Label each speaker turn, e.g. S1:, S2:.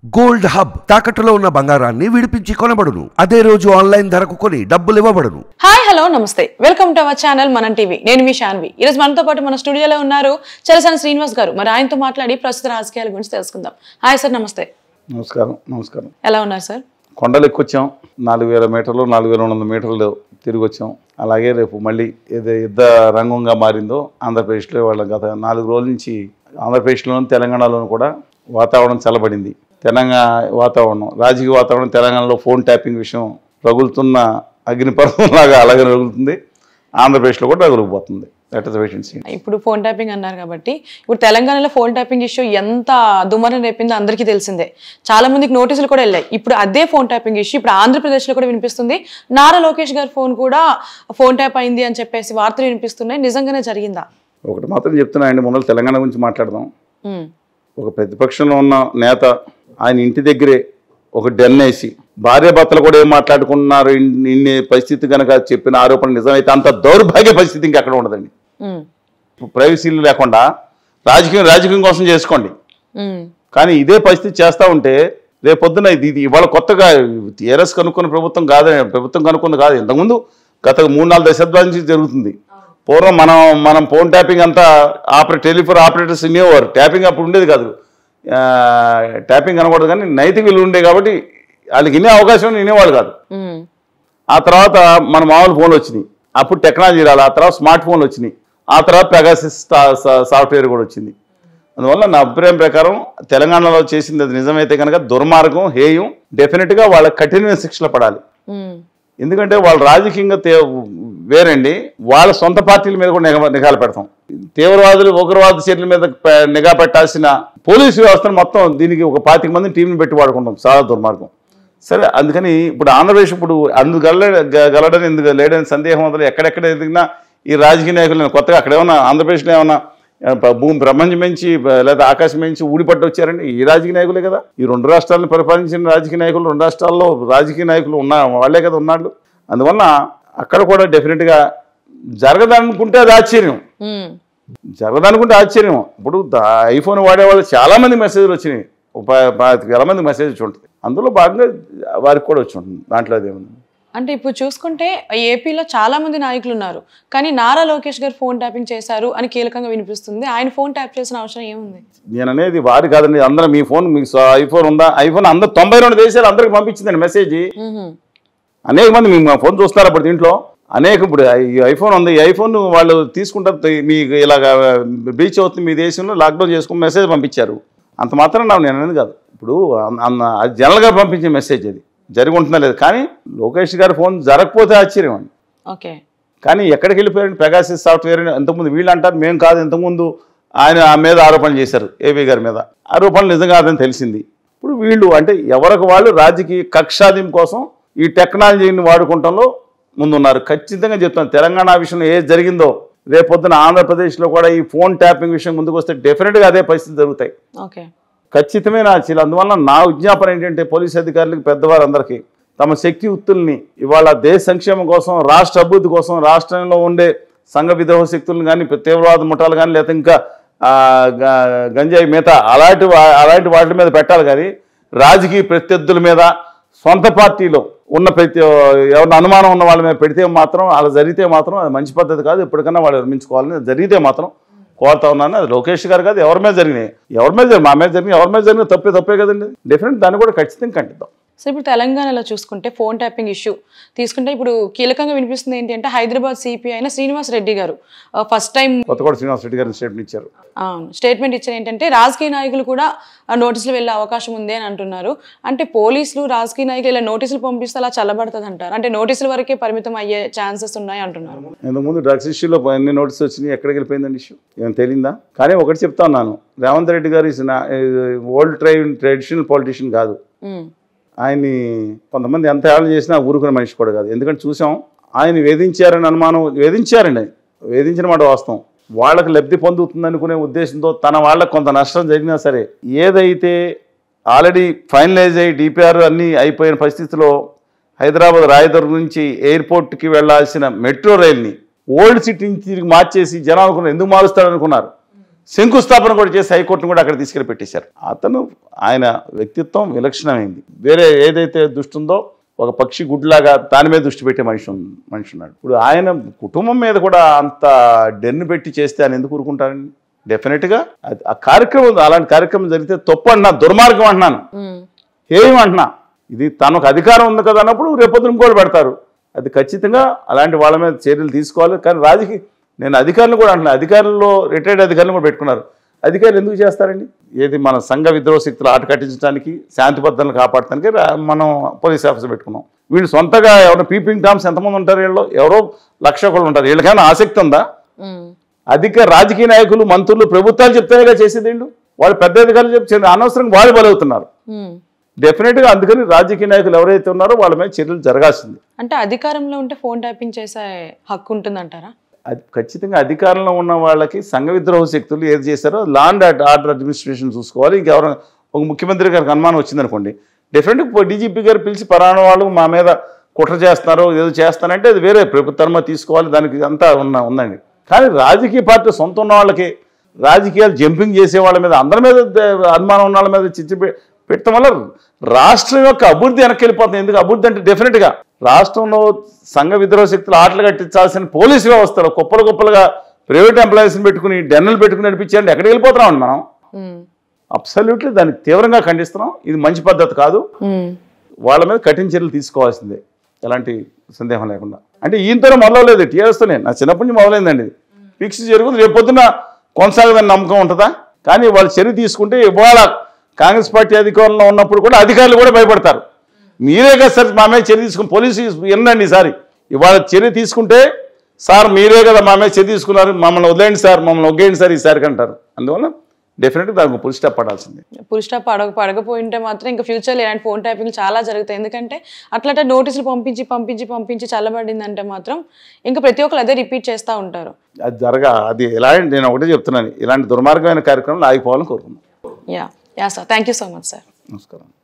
S1: Gold hub తాకట్టులో ఉన్న బంగారాన్ని విడిపించి కొనబడును. అదే రోజు ఆన్లైన్ ధరకు కొని డబ్బులు ఇవ్వబడును.
S2: హాయ్ హలో నమస్తే, welcome to our channel Manam TV. నేను మీ శాన్వి. ఈ రోజు మనతో పాటు మన స్టూడియోలో ఉన్నారు చలసాని శ్రీనివాస్ గారు. మరి ఆయనతో మాట్లాడి ప్రస్తుత రాజకీయాల గురించి తెలుసుకుందాం. హాయ్ సార్, నమస్తే.
S3: నమస్కారం.
S2: ఎలా ఉన్నారు సార్?
S3: కొండలు ఎక్కువచ్చాం, 4000 మీటర్లు 4200 మీటర్లు తిరిగి వచ్చాం. అలాగే రేపు మళ్ళీ ఏదో యుద్ధ రంగంగా మారిందో ఆంధ్రప్రదేశ్లో వాళ్ళ గత 4 రోజుల నుంచి ఆంధ్రప్రదేశ్లోను తెలంగాణలోను కూడా వాతావరణం చల్లబడింది. తెలంగాణ వాతావరణం, రాజకీయ వాతావరణం తెలంగాణలో ఫోన్ ట్యాపింగ్ విషయం రగులుతున్న అగ్నిపర్వంలాగా అలాగే రగులుతుంది. ఆంధ్రప్రదేశ్లో కూడా రగులుకుపోతుంది.
S2: ఇప్పుడు ఫోన్ ట్యాపింగ్ అన్నారు కాబట్టి ఇప్పుడు తెలంగాణలో ఫోన్ ట్యాపింగ్ ఇష్యూ ఎంత దుమారం రేపిందో అందరికీ తెలిసిందే. చాలా మందికి నోటీసులు కూడా వెళ్ళాయి. ఇప్పుడు అదే ఫోన్ ట్యాపింగ్ ఇష్యూ ఇప్పుడు ఆంధ్రప్రదేశ్లో కూడా వినిపిస్తుంది. నారా లోకేష్ గారి ఫోన్ కూడా ఫోన్ ట్యాప్ అయింది అని చెప్పేసి వార్తలు వినిపిస్తున్నాయి. నిజంగానే జరిగిందా?
S3: ఒకటి మాత్రం చెప్తున్నాయండి, మొన్న తెలంగాణ గురించి మాట్లాడదాం. ఒక ప్రతిపక్షంలో ఉన్న నేత ఆయన ఇంటి దగ్గరే ఒక డెన్ వేసి భార్యాభర్తలు కూడా ఏం మాట్లాడుకున్నారు ఇన్ని పరిస్థితి కనుక చెప్పిన ఆరోపణ నిజమైతే అంత దౌర్భాగ్య పరిస్థితి ఇంకెక్కడ ఉండదండి. ప్రైవసీలు లేకుండా రాజకీయం కోసం చేసుకోండి, కానీ ఇదే పరిస్థితి చేస్తూ ఉంటే రేపొద్దున ఇది ఇవాళ కొత్తగా టీఆర్ఎస్ కనుక్కున్న ప్రభుత్వం కనుక్కుంది కాదు. ఇంతకుముందు గత 3-4 దశాబ్దాల నుంచి జరుగుతుంది. పూర్వం మనం ఫోన్ ట్యాపింగ్ అంతా టెలిఫోన్ ఆపరేటర్స్ వినేవారు. ట్యాపింగ్ అప్పుడు ఉండేది కాదు, ట్యాపింగ్ అనకూడదు, కానీ నైతిక విలువ ఉండే కాబట్టి వాళ్ళకి వినే అవకాశం వినేవాళ్ళు కాదు. ఆ తర్వాత మన మామూలు ఫోన్లు వచ్చినాయి, అప్పుడు టెక్నాలజీ రాలి, ఆ తర్వాత స్మార్ట్ ఫోన్లు వచ్చినాయి, ఆ తర్వాత పెగాసిస్ సాఫ్ట్వేర్ కూడా వచ్చింది. అందువల్ల నా అభిప్రాయం ప్రకారం తెలంగాణలో చేసింది అది నిజమైతే కనుక దుర్మార్గం, హేయం, డెఫినెట్గా వాళ్ళకి కఠినమైన శిక్షలు పడాలి. ఎందుకంటే వాళ్ళు రాజకీయంగా వేరండి, వాళ్ళ సొంత పార్టీల మీద కూడా నిఘాలు పెడతాం. తీవ్రవాదులు ఉగ్రవాద చర్యల మీద నిఘా పెట్టాల్సిన పోలీసు వ్యవస్థను మొత్తం దీనికి ఒక 25 మంది టీంని పెట్టి వాడుకుంటాం. చాలా దుర్మార్గం. సరే, అందుకని ఇప్పుడు ఆంధ్రప్రదేశ్ ఇప్పుడు గలడని ఎందుకు లేడని సందేహం వదలు ఎక్కడెక్కడ ఎదిగినా ఈ రాజకీయ నాయకులు కొత్తగా అక్కడ ఏమన్నా ఆంధ్రప్రదేశ్లో ఏమన్నా భూమి ప్రపంచం మించి లేదా ఆకాశం మించి ఊడిపట్టు వచ్చారండి ఈ రాజకీయ నాయకులే కదా. ఈ 2 రాష్ట్రాలను పరిపాలించిన రాజకీయ నాయకులు, 2 రాష్ట్రాల్లో రాజకీయ నాయకులు వాళ్ళే కదా ఉన్నాళ్ళు. అందువల్ల అక్కడ కూడా డెఫినెట్గా జరగదనుకుంటే అది ఆశ్చర్యం, జరగదనుకుంటే ఆశ్చర్యం. ఇప్పుడు ఐఫోన్ వాడేవాళ్ళు చాలామంది మెసేజ్లు వచ్చినాయి, 25,000 మంది మెసేజ్ వచ్చి ఉంటుంది. అందులో భాగంగా వారికి కూడా వచ్చి ఉంటుంది. దాంట్లో అదేముంది
S2: అంటే ఇప్పుడు చూసుకుంటే ఏపీలో చాలా మంది నాయకులు ఉన్నారు, కానీ నారా లోకేష్ గారు ఫోన్ ట్యాపింగ్ చేశారు అని కీలకంగా వినిపిస్తుంది. ఆయన ఫోన్ ట్యాప్ చేసిన అవసరం ఏముంది?
S3: నేను అనేది వారి కాదండి, అందరూ మీ ఫోన్, మీకు ఐఫోన్ ఉందా? ఐఫోన్ అందరూ 92 దేశాలు అందరికి పంపించిందండి మెసేజ్. అనేక మంది మీ ఫోన్ చూస్తున్నారు అప్పుడు దీంట్లో ఇప్పుడు ఈ ఐఫోన్ ఉంది, ఈ ఐఫోన్ వాళ్ళు తీసుకుంటారు, మీకు ఇలాగ బ్రీచ్ అవుతుంది మీ దేశంలో, లాక్డౌన్ చేసుకుని మెసేజ్ పంపించారు. అంత మాత్రం నేను అనేది కాదు. ఇప్పుడు అది జనరల్గా పంపించే మెసేజ్, అది జరిగి ఉంటుందా లేదు. కానీ లోకేష్ గారి ఫోన్ జరగకపోతే ఆశ్చర్యం అండి.
S2: ఓకే,
S3: కానీ ఎక్కడికి వెళ్ళిపోయారండి? పెగాసిస్ సాఫ్ట్వేర్ ఇంతకుముందు వీళ్ళు అంటారు, మేము కాదు, ఇంతకుముందు ఆయన మీద ఆరోపణలు చేశారు, ఏపీ గారి మీద. ఆరోపణలు నిజం కాదని తెలిసింది. ఇప్పుడు వీళ్ళు అంటే ఎవరికి వాళ్ళు రాజకీయ కక్షాదింపు కోసం ఈ టెక్నాలజీని వాడుకుంటంలో ముందున్నారు. ఖచ్చితంగా చెప్తాను, తెలంగాణ విషయంలో ఏది జరిగిందో రేపొద్దున ఆంధ్రప్రదేశ్లో కూడా ఈ ఫోన్ ట్యాపింగ్ విషయం ముందుకు వస్తే డెఫినెట్గా అదే పరిస్థితి జరుగుతాయి. ఖచ్చితమైన ఆశలు. అందువల్ల నా విజ్ఞాపన ఏంటంటే పోలీసు అధికారులకు, పెద్దవారందరికీ తమ శక్తి యుక్తుల్ని ఇవాళ దేశ సంక్షేమం కోసం, రాష్ట్ర అభివృద్ధి కోసం, రాష్ట్రంలో ఉండే సంఘ విద్రోహ శక్తులను కానీ, తీవ్రవాద ముఠాలు కానీ, లేకపోతే ఇంకా గంజాయి మిగతా అలాంటి వాటి మీద పెట్టాలి. కానీ రాజకీయ ప్రత్యర్థుల మీద, సొంత పార్టీలో ఉన్న ఎవరిని అనుమానం ఉన్న వాళ్ళ మీద పెడితే మాత్రం, అలా జరిగితే మాత్రం అది మంచి పద్ధతి కాదు. ఎప్పటికన్నా వాళ్ళు నిర్మించుకోవాలని జరిగితే మాత్రం కోరుతా ఉన్నాను. అది లోకేష్ గారు కాదు, ఎవరి మీద జరిగినాయి, మా మీద జరిగినాయి, ఎవరి మీద జరిగినా తప్పే కదండి. డెఫినెట్ దాన్ని కూడా ఖచ్చితంగా ఖండిద్దాం.
S2: సో ఇప్పుడు తెలంగాణలో చూసుకుంటే ఫోన్ ట్యాపింగ్ ఇష్యూ తీసుకుంటే ఇప్పుడు కీలకంగా వినిపిస్తుంది ఏంటి అంటే హైదరాబాద్ సిపి అయిన శ్రీనివాస్ రెడ్డి గారు ఫస్ట్ టైం
S3: శ్రీనివాస్ రెడ్డి గారు
S2: స్టేట్మెంట్ ఇచ్చారు. ఏంటంటే రాజకీయ నాయకులు కూడా నోటీసులు వెళ్ళే అవకాశం ఉంది అని అంటున్నారు. అంటే పోలీసులు రాజకీయ నాయకులు ఇలా నోటీసులు పంపిస్తే అలా చల్లబడుతుంది అంటారు, అంటే నోటీసుల వరకే పరిమితం అయ్యే ఛాన్సెస్ ఉన్నాయి అంటున్నారు.
S3: ఇంతకుముందు డ్రగ్స్ ఇష్యూలో ఎన్ని నోటీసులు వచ్చినాయి, ఎక్కడికి వెళ్ళిపోయిందండి ఇష్యూ ఏమైనా తెలియదా? కానీ ఒకటి చెప్తా ఉన్నాను, రేవంత్ రెడ్డి గారు ఓల్డ్ ట్రెడిషనల్ పొలిటీషియన్ కాదు. ఆయన్ని కొంతమంది ఎంత ఏళ్ళు చేసినా ఊరుకునే మనిషి కూడా కాదు. ఎందుకంటే చూసాం, ఆయన వేధించారని అనుమానం, వేధించిన మాట వాస్తవం. వాళ్ళకి లబ్ధి పొందుతుందనుకునే ఉద్దేశంతో తన వాళ్ళకి కొంత నష్టం జరిగినా సరే, ఏదైతే ఆల్రెడీ ఫైనలైజ్ అయ్యి డిపిఆర్ అన్నీ అయిపోయిన పరిస్థితిలో హైదరాబాద్ రాయదుర్గం నుంచి ఎయిర్పోర్ట్కి వెళ్లాల్సిన మెట్రో రైల్ని ఓల్డ్ సిటీ నుంచి తిరిగి మార్చేసి జనాలు ఎందుకు మారుస్తారనుకున్నారు. శంకుస్థాపన కూడా చేసి హైకోర్టును కూడా అక్కడ తీసుకెళ్ళి పెట్టేశారు. అతను ఆయన వ్యక్తిత్వం విలక్షణమైంది. వేరే ఏదైతే దృష్టి ఉందో ఒక పక్షి గుడ్లాగా దాని మీద దృష్టి పెట్టే మనిషి ఉన్నాడు. ఇప్పుడు ఆయన కుటుంబం మీద కూడా అంత డెన్ను పెట్టి చేస్తే ఆయన ఎందుకు ఊరుకుంటారండి? డెఫినెట్గా ఆ కార్యక్రమం, అలాంటి కార్యక్రమం జరిగితే తప్పు అంటున్నా, దుర్మార్గం అంటున్నాను, ఏమంటున్నా. ఇది తనకు అధికారం ఉంది కదా అన్నప్పుడు రేపొద్దున ఇంకోటి పెడతారు. అది ఖచ్చితంగా అలాంటి వాళ్ళ మీద చర్యలు తీసుకోవాలి. కానీ నేను అధికారులు కూడా అంటున్నాను, అధికారుల్లో రిటైర్డ్ అధికారులు కూడా పెట్టుకున్నారు. అధికారులు ఎందుకు చేస్తారండి? ఏది మన సంఘ విద్రోహ శక్తులు ఆట కట్టించడానికి, శాంతి భద్రతలను కాపాడటానికి మనం పోలీస్ ఆఫీసర్ పెట్టుకున్నాం. వీళ్ళు సొంతగా ఎవరైనా పీపింగ్ టామ్స్ ఎంతమంది ఉంటారు? వీళ్ళు ఎవరో 1,00,000 ఒకళ్ళు ఉంటారు. వీళ్ళకైనా ఆసక్తి ఉందా? రాజకీయ నాయకులు, మంత్రులు, ప్రభుత్వాలు చెప్తేనేగా చేసేది. వీళ్ళు వాళ్ళు పెద్ద అధికారులు చెప్తే అనవసరంగా వాళ్ళు బలవుతున్నారు. డెఫినెట్గా అందుకని రాజకీయ నాయకులు ఎవరైతే ఉన్నారో వాళ్ళ మీద చర్యలు జరగాల్సింది.
S2: అంటే అధికారంలో ఉంటే ఫోన్ ట్యాపింగ్ చేసే హక్కు ఉంటుందంటారా?
S3: అది ఖచ్చితంగా అధికారంలో ఉన్న వాళ్ళకి సంఘ విద్రోహ శక్తులు ఏది చేశారో లా అండ్ ఆర్డర్ అడ్మినిస్ట్రేషన్ చూసుకోవాలి. ఇంకెవరైనా ఒక ముఖ్యమంత్రి గారికి అనుమానం వచ్చిందనుకోండి, డెఫినెట్గా డీజీపీ గారు పిలిచి పరాణ వాళ్ళు మా మీద కుట్ర చేస్తున్నారు, ఏదో చేస్తానంటే అది వేరే ప్రభుత్వం తీసుకోవాలి. దానికి అంతా ఉందండి. కానీ రాజకీయ పార్టీ సొంత ఉన్న వాళ్ళకి, రాజకీయాలు జంపింగ్ చేసే వాళ్ళ మీద, అందరి మీద అనుమానం ఉన్న వాళ్ళ మీద చిచ్చు పెట్టడం వల్ల రాష్ట్రం యొక్క అభివృద్ధి వెనక్కి వెళ్ళిపోతుంది. ఎందుకు అభివృద్ధి అంటే డెఫినెట్గా రాష్ట్రంలో సంఘ విద్రోహ శక్తులు ఆటలు కట్టించాల్సిన పోలీసు వ్యవస్థలో కుప్పలుగా ప్రైవేట్ ఎంప్లాయీస్ని పెట్టుకుని డెన్నులు పెట్టుకుని నడిపించారంటే ఎక్కడికి వెళ్ళిపోతున్నామండి మనం? అబ్సల్యూట్లీ దానికి తీవ్రంగా ఖండిస్తున్నాం. ఇది మంచి పద్ధతి కాదు. వాళ్ళ మీద కఠిన చర్యలు తీసుకోవాల్సిందే, ఎలాంటి సందేహం లేకుండా. అంటే ఈయనతోనే మొదలవలేదు, టీఆర్ఎస్తోనే నా చిన్నప్పటి నుంచి మొదలైందండి. ఫిక్స్ జరుగుతుంది, రేపు పొద్దున కొనసాగదని నమ్మకం ఉంటుందా? కానీ వాళ్ళు చర్య తీసుకుంటే ఇవాళ కాంగ్రెస్ పార్టీ అధికారంలో ఉన్నప్పుడు కూడా అధికారులు కూడా భయపడతారు. మీరే కదా సార్ మా మీద చర్య తీసుకుని, పోలీసు వినండి ఈసారి, ఇవాళ చర్య తీసుకుంటే సార్ మీరే కదా మా మీద చర్య తీసుకున్నారు, మమ్మల్ని వదిలేయండి సార్, మమ్మల్ని ఒగ్గేయండి సార్ ఈసారికి అంటారు. అందువల్ల డెఫినెట్గా దానికి ఫుల్ స్టాప్ పడాల్సిందే.
S2: ఫుల్ స్టాప్ పడకపోయింటే మాత్రం ఇంకా ఫ్యూచర్లో ఇలాంటి ఫోన్ ట్యాపింగ్ చాలా జరుగుతాయి. ఎందుకంటే అట్లా నోటీసులు పంపించి చల్లబడిందంటే మాత్రం ఇంకా ప్రతి ఒక్కరు అదే రిపీట్ చేస్తూ ఉంటారు.
S3: అది నేను ఒకటే చెప్తున్నాను, ఇలాంటి దుర్మార్గమైన కార్యక్రమాలు ఆగిపోవాలని కోరుకున్నాను.
S2: Ya sir, thank you so much sir.
S3: నమస్కారం.